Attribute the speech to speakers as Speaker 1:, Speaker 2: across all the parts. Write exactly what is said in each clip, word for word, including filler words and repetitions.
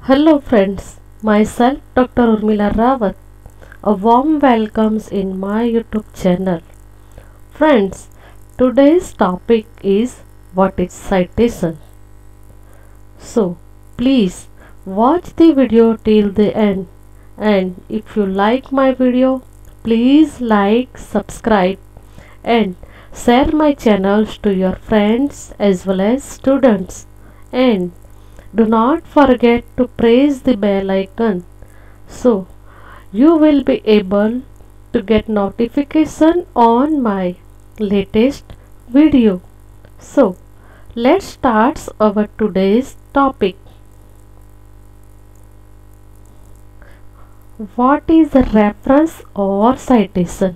Speaker 1: Hello friends, myself Doctor Urmila Rawat. A warm welcomes in my YouTube channel. Friends, today's topic is what is citation. So, please watch the video till the end, and if you like my video, please like, subscribe and share my channels to your friends as well as students, and do not forget to press the bell icon so you will be able to get notification on my latest video. So let's start our today's topic. What is a reference or citation?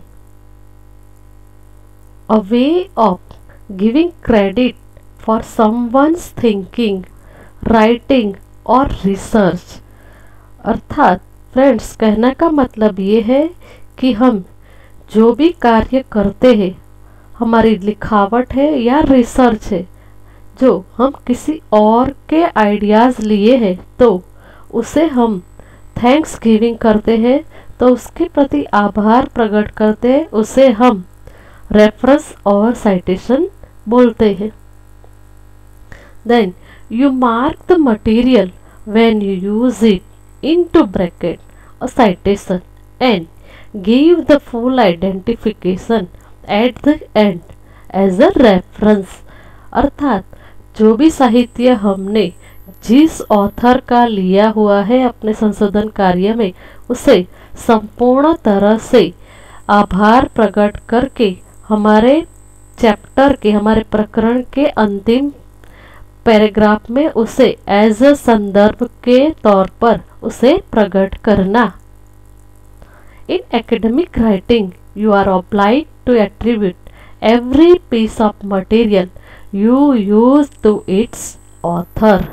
Speaker 1: A way of giving credit for someone's thinking, writing और research. अर्थात friends, कहने का मतलब ये है कि हम जो भी कार्य करते हैं, हमारी लिखावट है या रिसर्च है, जो हम किसी और के आइडियाज़ लिए हैं, तो उसे हम थैंक्स गिविंग करते हैं, तो उसके प्रति आभार प्रकट करते हैं, उसे हम रेफरेंस और साइटेशन बोलते हैं। Then you mark the material when you use it into bracket a citation and give the full identification at the end as a reference। अर्थात जो भी साहित्य हमने जिस ऑथर का लिया हुआ है अपने संशोधन कार्य में, उसे संपूर्ण तरह से आभार प्रकट करके हमारे चैप्टर के, हमारे प्रकरण के अंतिम पैराग्राफ में उसे एज अ संदर्भ के तौर पर उसे प्रकट करना। In academic writing you are obliged to attribute every piece of material you use to its author.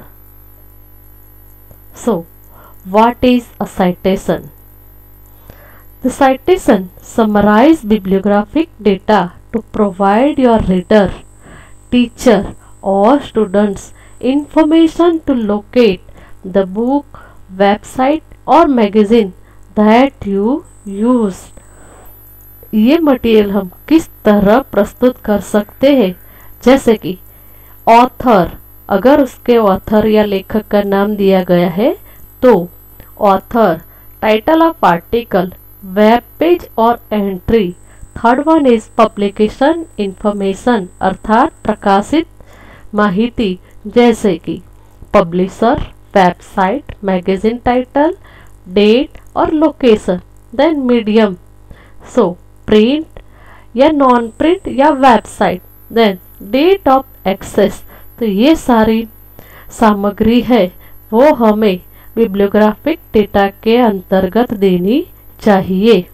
Speaker 1: So what is a citation? The citation summarize bibliographic data to provide your reader, teacher or students information to locate the book, website or magazine that you use। ये material हम किस तरह प्रस्तुत कर सकते हैं, जैसे कि ऑथर, अगर उसके ऑथर या लेखक का नाम दिया गया है तो author, title of article, web page और entry. Third one is publication information, अर्थात प्रकाशित माहिती, जैसे कि publisher, website, magazine title, date और location. Then medium, so print या नॉन प्रिंट या website. Then date of access, तो ये सारी सामग्री है वो हमें बिब्लियोग्राफिक डेटा के अंतर्गत देनी चाहिए।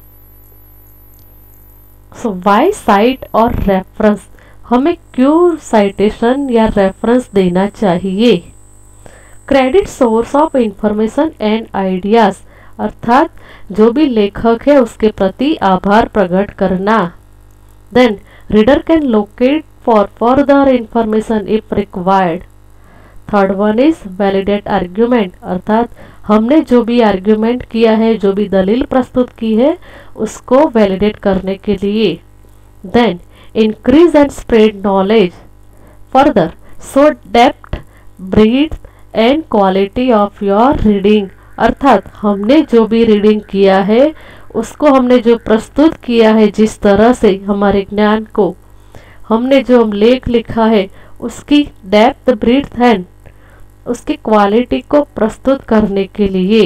Speaker 1: सो व्हाई साइट और रेफरेंस, हमें क्यों साइटेशन या रेफरेंस देना चाहिए? Credit source of information and ideas, अर्थात जो भी लेखक है उसके प्रति आभार प्रकट करना। Then reader can locate for further information if required. Third one is validate argument, अर्थात हमने जो भी आर्ग्यूमेंट किया है, जो भी दलील प्रस्तुत की है, उसको वैलिडेट करने के लिए। Then increase and spread knowledge further, so depth, breadth and quality of your reading। अर्थात हमने जो भी रीडिंग किया है, उसको हमने जो प्रस्तुत किया है, जिस तरह से हमारे ज्ञान को हमने जो हम लेख लिखा है, उसकी डेप्थ, ब्रीथ एंड उसकी क्वालिटी को प्रस्तुत करने के लिए।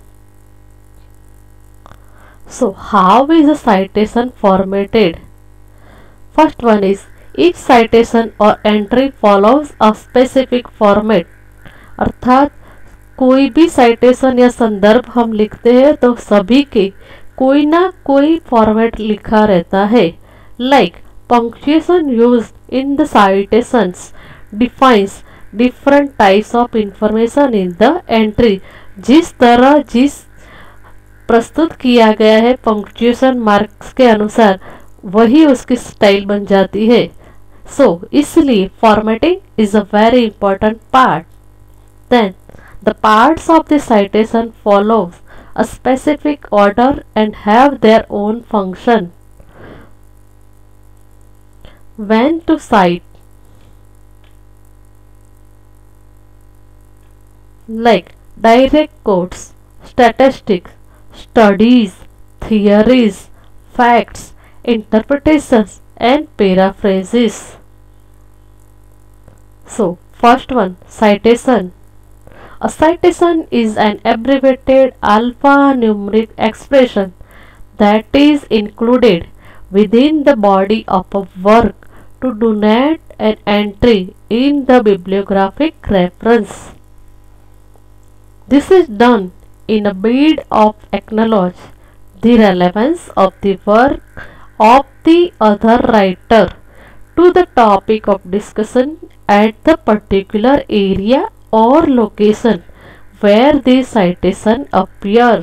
Speaker 1: So how is a citation formatted? First one is each citation or entry follows a specific format। अर्थात कोई भी साइटेशन या संदर्भ हम लिखते हैं तो सभी के कोई ना कोई फॉर्मेट लिखा रहता है। Like punctuation used in the citations defines different types of information in the entry. जिस तरह जिस प्रस्तुत किया गया है पंक्चुएशन मार्क्स के अनुसार, वही उसकी स्टाइल बन जाती है। सो so, इसलिए formatting is a very important part. Then The parts of the citation follows a specific order and have their own function. When to cite, like direct quotes, statistics, studies, theories, facts, interpretations, and paraphrases. So, first one, citation. A citation is an abbreviated alphanumeric expression that is included within the body of a work to denote an entry in the bibliographic reference. This is done in a bid of acknowledge the relevance of the work of the other writer to the topic of discussion at the particular area or location where the citation appears.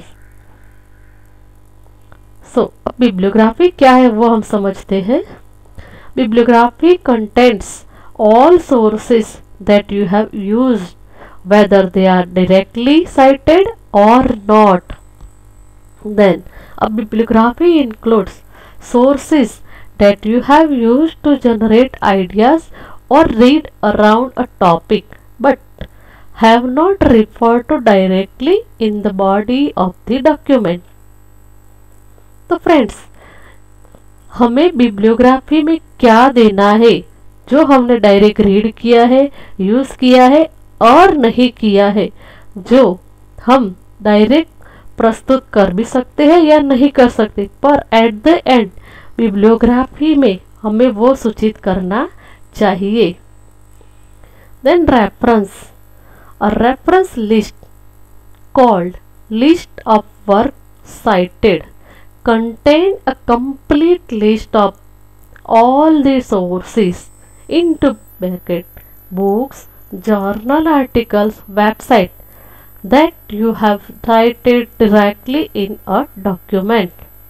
Speaker 1: So, bibliography क्या है वो हम समझते हैं. Bibliography contains all sources that you have used, whether they are directly cited or not. Then, a bibliography includes sources that you have used to generate ideas or read around a topic, but have not referred to directly in the body of the document. तो friends, हमें bibliography में क्या देना है जो हमने direct read किया है, यूज़ किया है और नहीं किया है, जो हम डायरेक्ट प्रस्तुत कर भी सकते हैं या नहीं कर सकते, पर एट द एंड बिब्लियोग्राफी में हमें वो सूचित करना चाहिए. Then reference. A reference list called list of work cited contain a complete list of all the sources into bracket books, journal articles, website that you have cited directly in a document.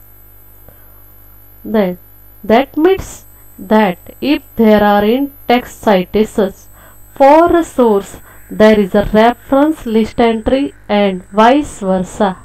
Speaker 1: Then that means that if there are in-text citations for a source, there is a reference list entry and vice versa.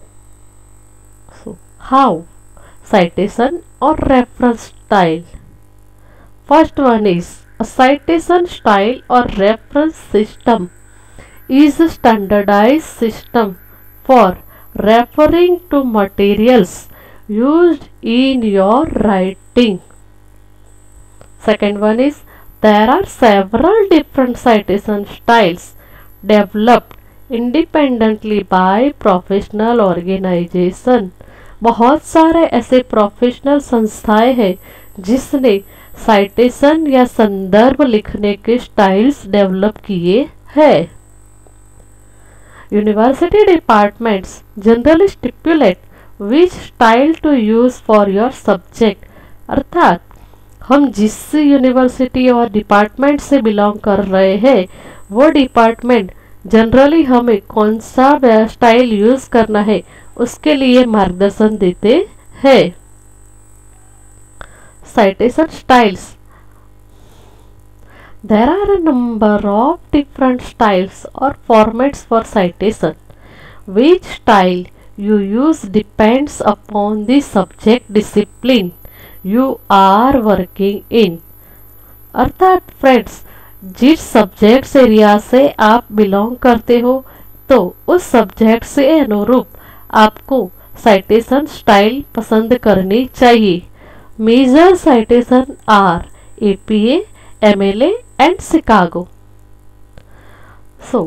Speaker 1: So, how? Citation or reference style. First one is a citation style or reference system is a standardized system for referring to materials used in your writing. Second one is there are several different citation styles developed independently by professional organization. बहुत सारे ऐसे professional संस्थाएं हैं जिसने citation या संदर्भ लिखने के स्टाइल्स डेवलप किए हैं. University departments generally stipulate which style to use for your subject. अर्थात हम जिस यूनिवर्सिटी और डिपार्टमेंट से बिलोंग कर रहे हैं वो डिपार्टमेंट जनरली हमें कौन सा स्टाइल यूज करना है उसके लिए मार्गदर्शन देते हैं. citation styles. There are a number of different styles or formats for citation. Which style you use depends upon the subject discipline you are working in. अर्थात फ्रेंड्स, जिस सब्जेक्ट एरिया से आप बिलोंग करते हो तो उस सब्जेक्ट से अनुरूप आपको citation स्टाइल पसंद करनी चाहिए. Major citation are A P A, M L A and Chicago. So,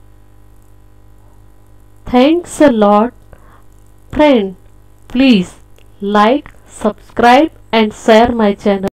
Speaker 1: thanks a lot, friend. Please like, subscribe and share my channel.